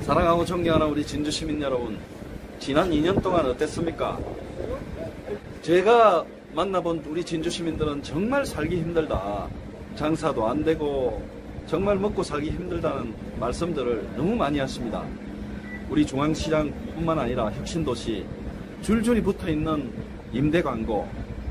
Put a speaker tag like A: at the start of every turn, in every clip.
A: 사랑하고 존경하는 우리 진주 시민 여러분, 지난 2년 동안 어땠습니까? 제가 만나본 우리 진주 시민들은 정말 살기 힘들다, 장사도 안 되고 정말 먹고 살기 힘들다는 말씀들을 너무 많이 하십니다. 우리 중앙시장뿐만 아니라 혁신도시, 줄줄이 붙어있는 임대 광고,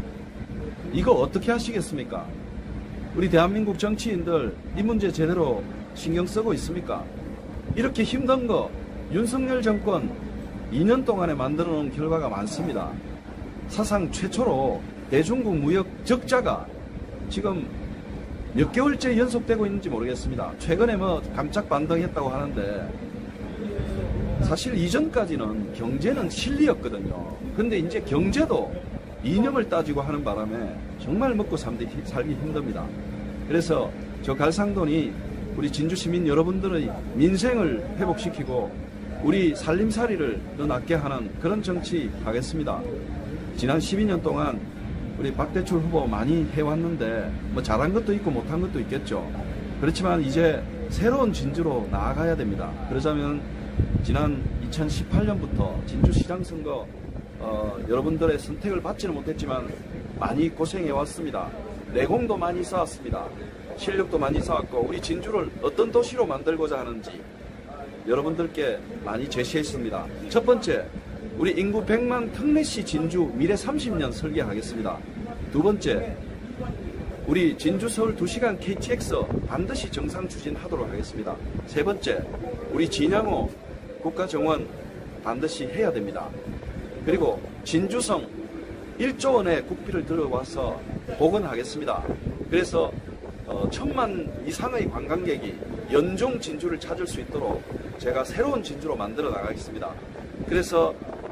A: 이거 어떻게 하시겠습니까? 우리 대한민국 정치인들 이 문제 제대로 신경 쓰고 있습니까? 이렇게 힘든 거 윤석열 정권 2년 동안에 만들어 놓은 결과가 많습니다. 사상 최초로 대중국 무역 적자가 지금 몇 개월째 연속되고 있는지 모르겠습니다. 최근에 뭐 깜짝 반등했다고 하는데 사실 이전까지는 경제는 실리였거든요. 근데 이제 경제도 이념을 따지고 하는 바람에 정말 먹고 살기 힘듭니다. 그래서 저 갈상돈이 우리 진주 시민 여러분들의 민생을 회복시키고 우리 살림살이를 더 낫게 하는 그런 정치 하겠습니다. 지난 12년 동안 우리 박대출 후보 많이 해왔는데 뭐 잘한 것도 있고 못한 것도 있겠죠. 그렇지만 이제 새로운 진주로 나아가야 됩니다. 그러자면 지난 2018년부터 진주시장 선거 여러분들의 선택을 받지는 못했지만 많이 고생해왔습니다. 내공도 많이 쌓았습니다. 실력도 많이 쌓았고 우리 진주를 어떤 도시로 만들고자 하는지 여러분들께 많이 제시했습니다. 첫 번째, 우리 인구 100만 특례시 진주 미래 30년 설계하겠습니다. 두 번째, 우리 진주 서울 2시간 KTX 반드시 정상 추진하도록 하겠습니다. 세 번째, 우리 진양호 국가정원 반드시 해야 됩니다. 그리고 진주성 1조 원의 국비를 들어와서 복원하겠습니다. 그래서 1000만 이상의 관광객이 연중 진주를 찾을 수 있도록 제가 새로운 진주로 만들어 나가겠습니다. 그래서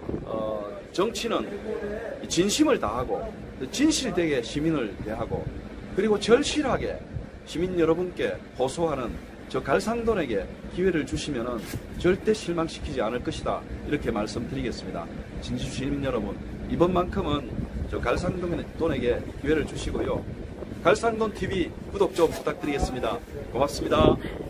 A: 정치는 진심을 다하고 진실되게 시민을 대하고 그리고 절실하게 시민 여러분께 호소하는 저 갈상돈에게 기회를 주시면은 절대 실망시키지 않을 것이다, 이렇게 말씀드리겠습니다. 진주 시민 여러분, 이번만큼은 저 갈상돈에게 기회를 주시고요. 갈상돈 TV 구독 좀 부탁드리겠습니다. 고맙습니다.